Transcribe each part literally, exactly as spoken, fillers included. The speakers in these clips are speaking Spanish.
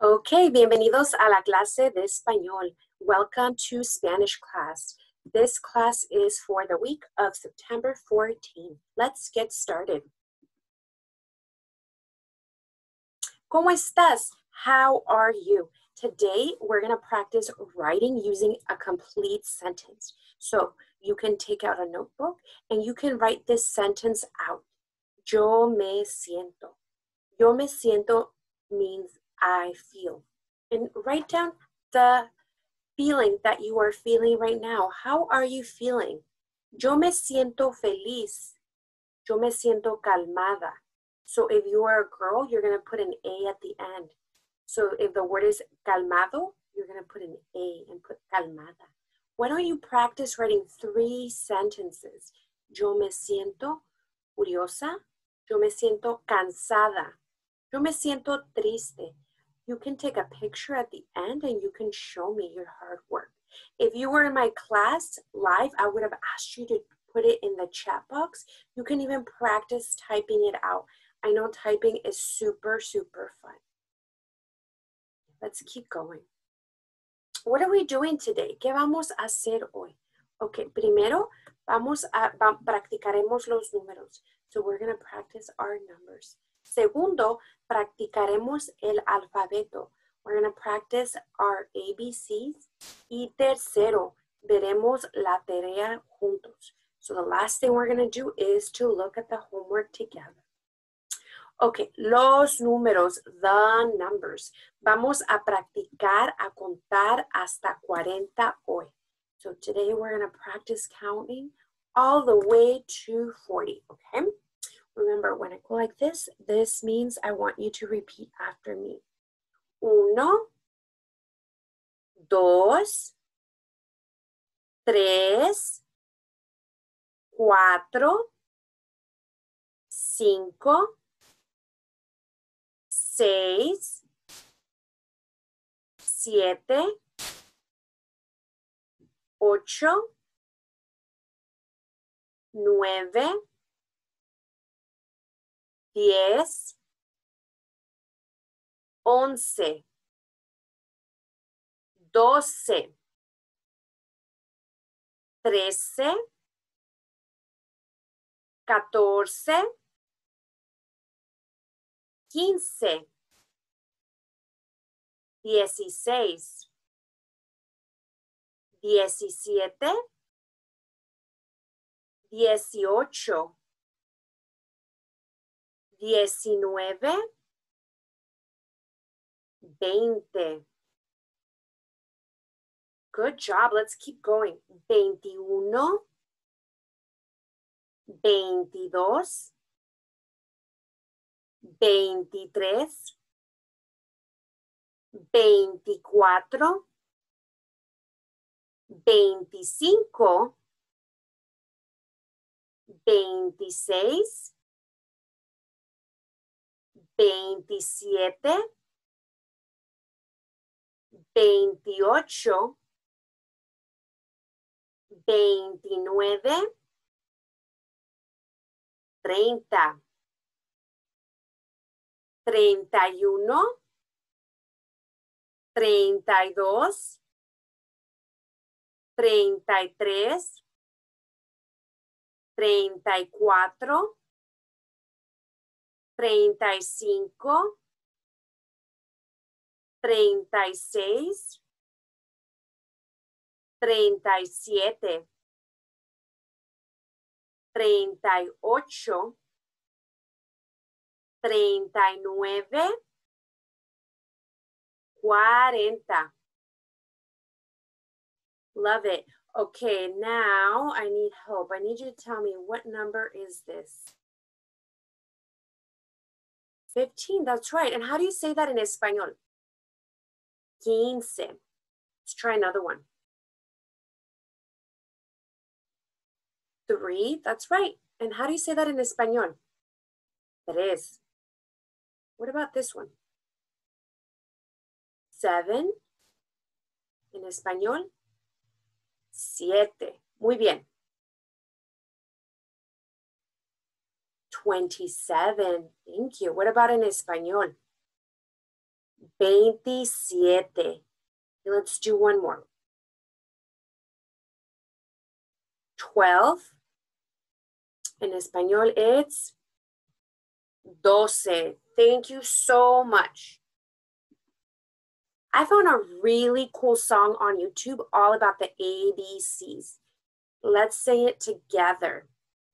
Okay, bienvenidos a la clase de español. Welcome to Spanish class. This class is for the week of September fourteenth. Let's get started. ¿Cómo estás? How are you? Today, we're going to practice writing using a complete sentence. So you can take out a notebook and you can write this sentence out. Yo me siento. Yo me siento means I feel. And write down the feeling that you are feeling right now. How are you feeling? Yo me siento feliz. Yo me siento calmada. So if you are a girl, you're going to put an A at the end. So if the word is calmado, you're going to put an A and put calmada. Why don't you practice writing three sentences? Yo me siento curiosa. Yo me siento cansada. Yo me siento triste. You can take a picture at the end and you can show me your hard work. If you were in my class live, I would have asked you to put it in the chat box. You can even practice typing it out. I know typing is super, super fun. Let's keep going. What are we doing today? ¿Qué vamos a hacer hoy? Okay, primero vamos a, va, practicaremos los números. So we're going to practice our numbers. Segundo, practicaremos el alfabeto. We're going to practice our A B Cs. Y tercero, veremos la tarea juntos. So the last thing we're going to do is to look at the homework together. Okay, los números, the numbers. Vamos a practicar a contar hasta cuarenta hoy. So today we're going to practice counting all the way to forty, okay? Remember, when I go like this, this means I want you to repeat after me. Uno, dos, tres, cuatro, cinco, seis, siete, ocho, nueve, diez, once, doce, trece, catorce, quince, dieciséis, diecisiete, dieciocho, diecinueve, veinte. Good job. Let's keep going. veintiuno, veintidós, veintitrés, veinticuatro, veinticinco, veintiséis, veintisiete, veintiocho, veintinueve, treinta, treinta y uno, treinta y dos, treinta y tres, treinta y cuatro, treinta y cinco, treinta y seis, treinta y siete, treinta y ocho, treinta y nueve, cuarenta. Love it. Okay, now I need help. I need you to tell me, what number is this? fifteen, that's right. And how do you say that in español? quince. Let's try another one. Three, that's right. And how do you say that in español? Tres. What about this one? Seven. En español, siete. Muy bien. twenty-seven. Thank you. What about en español? veintisiete. Let's do one more. twelve. En español, it's doce. Thank you so much. I found a really cool song on YouTube all about the A B Cs. Let's say it together.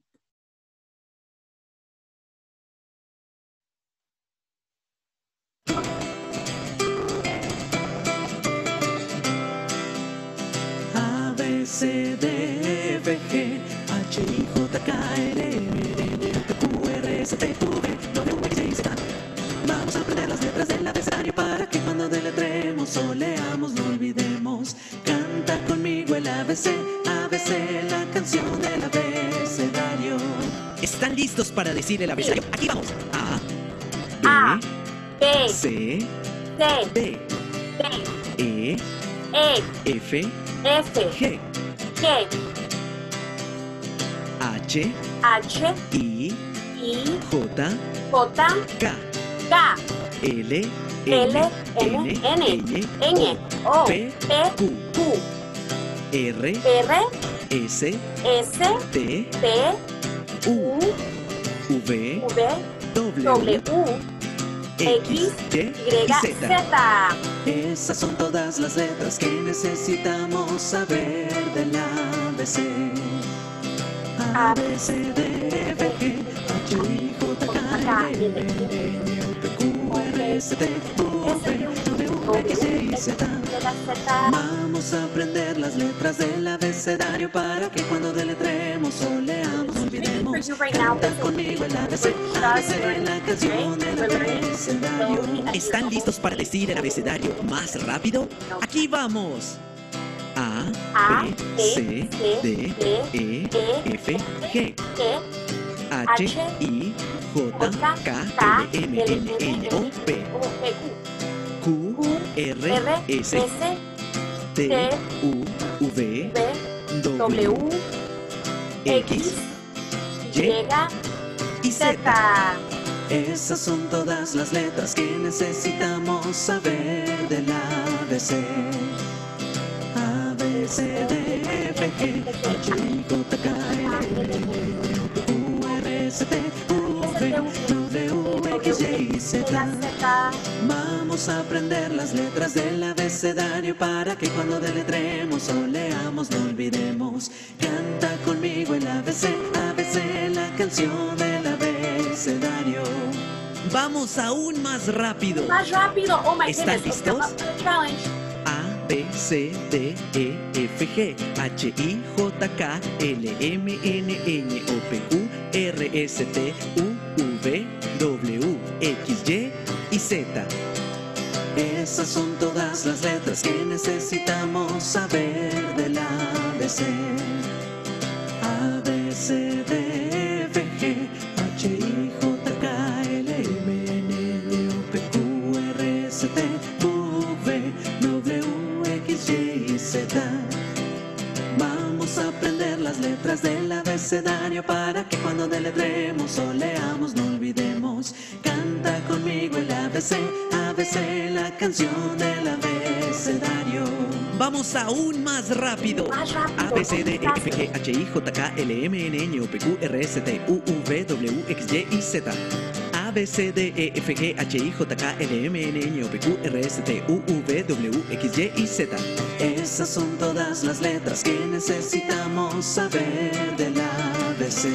A, B, C, D, F, G, H, I, J, K, L, M, N, O, P, Q, R, S, T, U, V, W, X, Y, Z. Vamos a aprender las letras del abecedario para que cuando deletremos o leamos no olvidemos. Canta conmigo el A B C, A B C, la canción del abecedario. ¿Están listos para decir el abecedario? Aquí vamos. A, B, A, B, C, C, D, D, E, E, F, F, G, G, H, H, I, I, J, J, K, K, L, L, M, M, N, N, N, N, O, P, P, Q, Q, R, R, S, S, T, T, U, U, V, V, W, W, X, Y, Y, Z. Z. Esas son todas las letras que necesitamos saber del A B C. A, B, C, D, F, G, H, I, J, K, L, M, N, O, P, Q, R, S, T, U, V, W, X, Y, Z. Vamos a aprender las letras del abecedario para que cuando deletremos o leamos no olvidemos. Canta conmigo el A B C, A B C, la canción del abecedario. ¿Están listos para decir el abecedario más rápido? Aquí vamos. A, B, C, D, E, F, G, H, I, J, K, L, M, N, N, O, P, Q, R, S, T, U, V, W, X, Y y Z. Esas son todas las letras que necesitamos saber del A B C. A, B, C, D, F, G, H, I, J, K, L, M, N, O, P, Q, R, S, T, U, V, W, X, Y, Z. Vamos a aprender las letras del abecedario para que cuando deletremos o leamos no olvidemos. Canta conmigo el A B C, A B C, la canción del abecedario. Vamos aún más rápido. Más rápido. Oh my ¿Están goodness. listos? Okay, up to the challenge. A, B, C, D, E, F, G, H, I, J, K, L, M, N, N, O, P, Q, R, S, T, U, V, W, X, Y y Z. Esas son todas las letras que necesitamos saber del A B C. A, B, C, D, F, G, H, I, J, K, L, M, N, O, P, Q, R, S, T, U, V, W, X, Y y Z. Vamos a aprender las letras del abecedario para que cuando deletremos o leamos no olvidemos. Canta conmigo el A B C, A B C, la canción del abecedario. Vamos aún más rápido. Más rápido. A, B, C, D, E, F, G, H, I, J, K, L, M, N, N, O, P, Q, R, S, T, U, V, W, X, Y y Z. A, B, C, D, E, F, G, H, I, J, K, L, M, N, N, O, P, Q, R, S, T, U, V, W, X, Y y Z. Esas son todas las letras que necesitamos saber del A B C.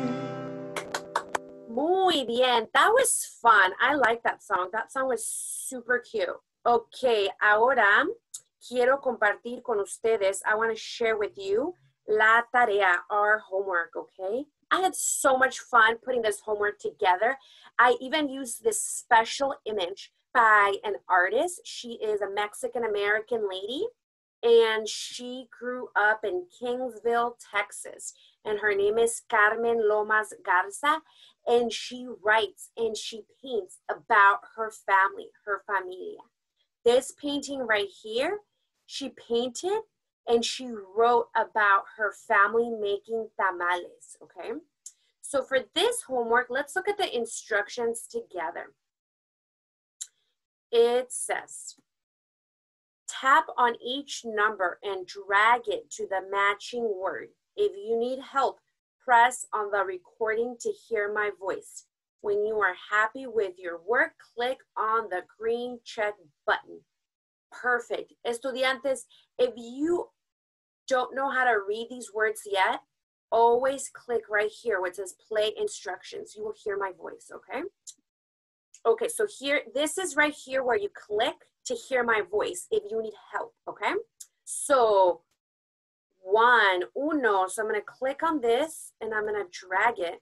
Muy bien. That was fun. I like that song. That song was super cute. Okay, ahora quiero compartir con ustedes. I want to share with you la tarea, our homework, okay? I had so much fun putting this homework together. I even used this special image by an artist. She is a Mexican-American lady, and she grew up in Kingsville, Texas. And her name is Carmen Lomas Garza. And she writes and she paints about her family, her familia. This painting right here, she painted and she wrote about her family making tamales, okay? So for this homework, let's look at the instructions together. it says, tap on each number and drag it to the matching word. If you need help, press on the recording to hear my voice. When you are happy with your work, click on the green check button. Perfect. Estudiantes, if you don't know how to read these words yet, always click right here where it says play instructions. You will hear my voice, okay? Okay, so here, this is right here where you click to hear my voice if you need help, okay? So one, uno, so I'm gonna click on this and I'm gonna drag it.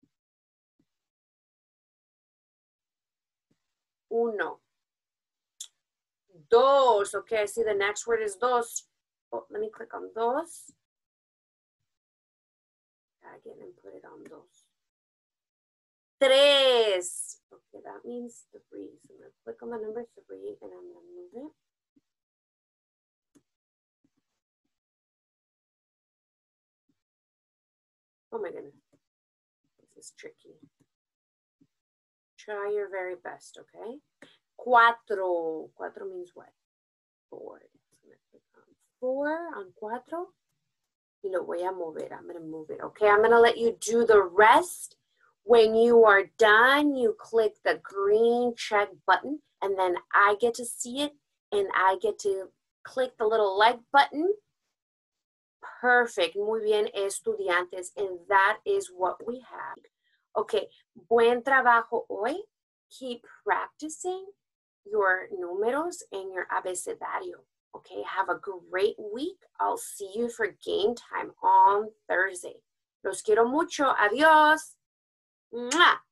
Uno. Dos, okay, I see the next word is dos. Oh, let me click on dos. Drag it and put it on dos. Tres. Okay, that means three. So I'm gonna click on the number three and I'm gonna move it. Oh my goodness, this is tricky. Try your very best, okay? Cuatro. Cuatro means what? Four. So I'm gonna click on four, on cuatro. Y lo voy a mover. I'm gonna move it, okay? I'm gonna let you do the rest. When you are done, you click the green check button and then I get to see it and I get to click the little like button. Perfect. Muy bien, estudiantes. And that is what we have. Okay, buen trabajo hoy. Keep practicing your números and your abecedario. Okay, have a great week. I'll see you for game time on Thursday. Los quiero mucho. Adiós. Mwah.